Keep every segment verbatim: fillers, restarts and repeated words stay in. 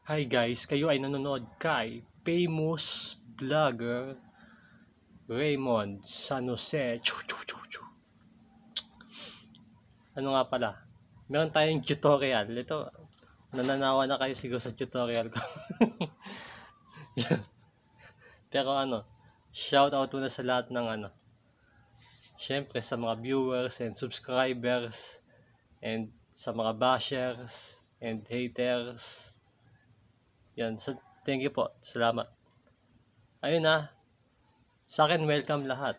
Hi guys, kayo ay nanonood kay famous vlogger Raymond San Jose. Chu, chu, chu, chu. Ano nga pala? Meron tayong tutorial. Ito, nananawa na kayo siguro sa tutorial ko. Pero ano, shout out muna sa lahat ng ano. Syempre sa mga viewers and subscribers and sa mga bashers and haters. Yan, so thank you po. Salamat. Ayun na. Sa akin, welcome lahat.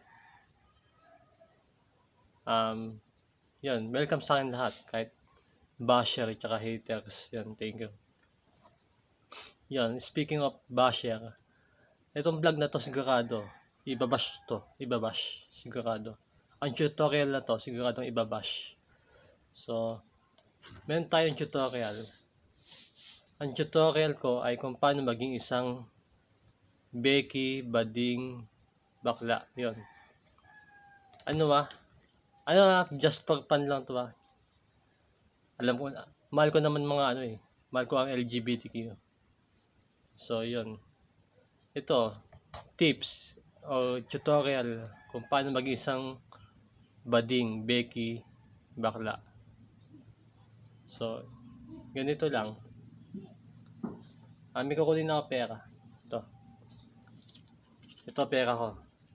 Um, yan, welcome sa akin lahat. Kahit basher at haters. Yan, thank you. Yan, speaking of basher, itong vlog na to sigurado, ibabash to. Ibabash, sigurado. Ang tutorial na to, siguradong ibabash. So, meron tayong tutorial. Ang tutorial ko ay kung paano maging isang Becky, bading, bakla. Yun. Ano ba? Ano ah, just for fun lang to ba? Alam ko na. Mahal ko naman mga ano eh. Mahal ko ang L G B T Q. So, yun. Ito, tips o tutorial kung paano maging isang bading, Becky, bakla. So, ganito lang. Ah, may kukunin ako pera. Ito. Ito pera ko.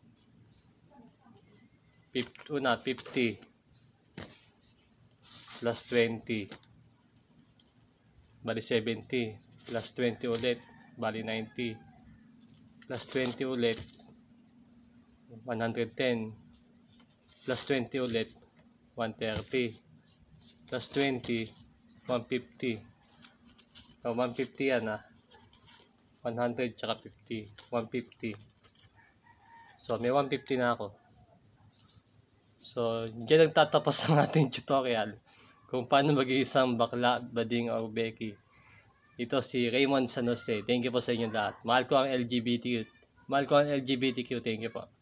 Una, fifty plus twenty bali seventy plus twenty ulit bali ninety plus twenty ulit one hundred ten plus twenty ulit one thirty plus twenty one fifty. So one fifty yan ah, one hundred tsaka fifty, one fifty. So may one fifty na ako. So, diyan nagtatapos ang ating tutorial kung paano maging isang bakla, bading, o Becky. Ito si Raymond San Jose. Thank you po sa inyo lahat. Mahal ko ang L G B T Q. Mahal ko ang L G B T Q. Thank you po.